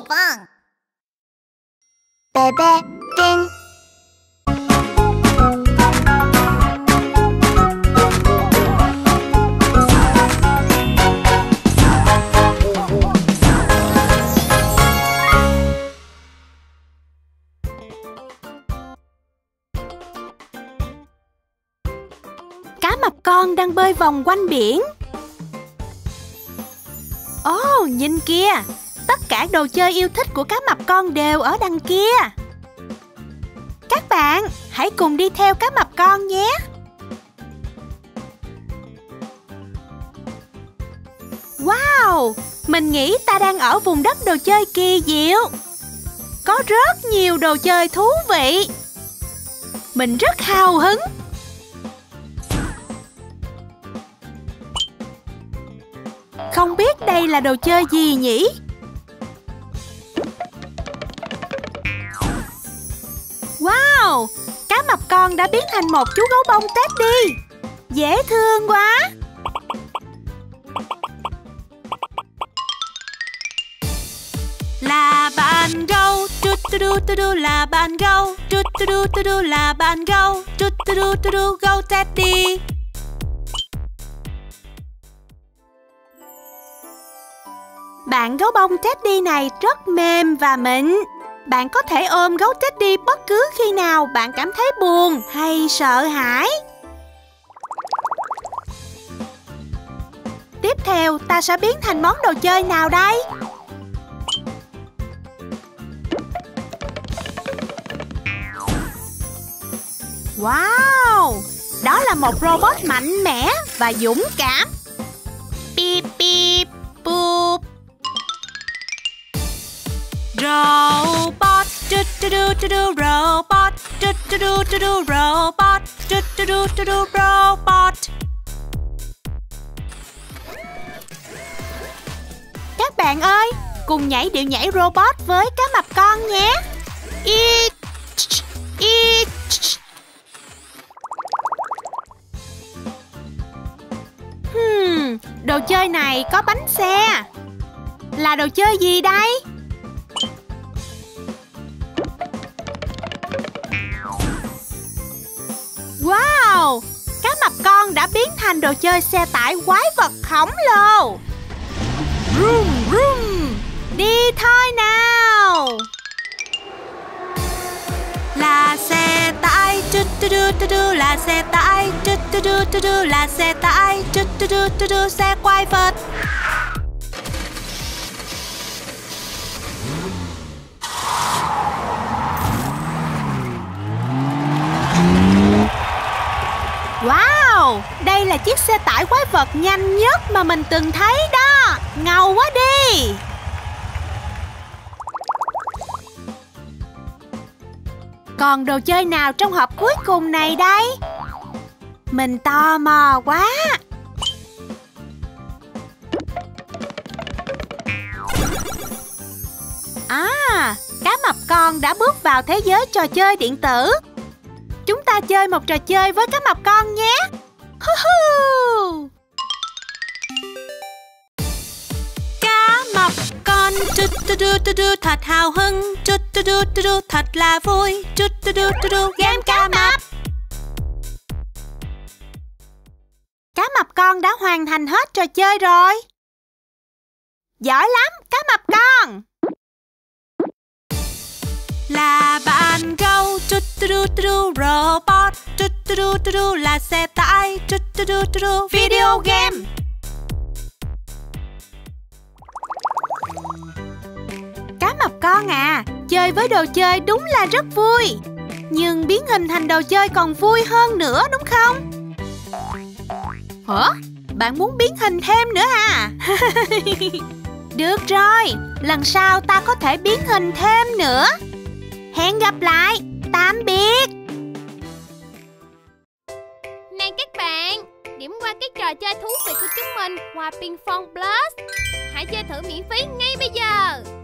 棒。贝贝丁。 Cá mập con đang bơi vòng quanh biển. Ồ, nhìn kìa, tất cả đồ chơi yêu thích của cá mập con đều ở đằng kia. Các bạn, hãy cùng đi theo cá mập con nhé. Wow, mình nghĩ ta đang ở vùng đất đồ chơi kỳ diệu. Có rất nhiều đồ chơi thú vị. Mình rất hào hứng. Không biết đây là đồ chơi gì nhỉ? Wow! Cá mập con đã biến thành một chú gấu bông Teddy. Dễ thương quá! Là bạn gấu, là bạn gấu, là bạn gấu, gấu Teddy. Bạn gấu bông Teddy này rất mềm và mịn. Bạn có thể ôm gấu Teddy bất cứ khi nào bạn cảm thấy buồn hay sợ hãi. Tiếp theo, ta sẽ biến thành món đồ chơi nào đây? Wow! Đó là một robot mạnh mẽ và dũng cảm. Beep beep boop. Robot, robot, robot, robot. Các bạn ơi, cùng nhảy điệu nhảy robot với cá mập con nhé. Đồ chơi này có bánh xe. Là đồ chơi gì đây? Wow! Cá mập con đã biến thành đồ chơi xe tải quái vật khổng lồ. Vroom, vroom. Đi thôi nào. Là xe tải, là xe tải, là xe tải, xe quái vật. Wow! Đây là chiếc xe tải quái vật nhanh nhất mà mình từng thấy đó. Ngầu quá đi! Còn đồ chơi nào trong hộp cuối cùng này đây? Mình tò mò quá! À, cá mập con đã bước vào thế giới trò chơi điện tử. Chúng ta chơi một trò chơi với cá mập con nhé. Cá mập con thật hào hứng, thật là vui, game cá mập. Cá mập con đã hoàn thành hết trò chơi rồi. Giỏi lắm, cá mập con. Là bạn gấu, robot, là xe tải, video game. Cá mập con à, chơi với đồ chơi đúng là rất vui. Nhưng biến hình thành đồ chơi còn vui hơn nữa đúng không? Hả? Bạn muốn biến hình thêm nữa à? Được rồi, lần sau ta có thể biến hình thêm nữa. Hẹn gặp lại, tạm biệt. Này các bạn, điểm qua cái trò chơi thú vị của chúng mình qua Ping Pong Plus. Hãy chơi thử miễn phí ngay bây giờ.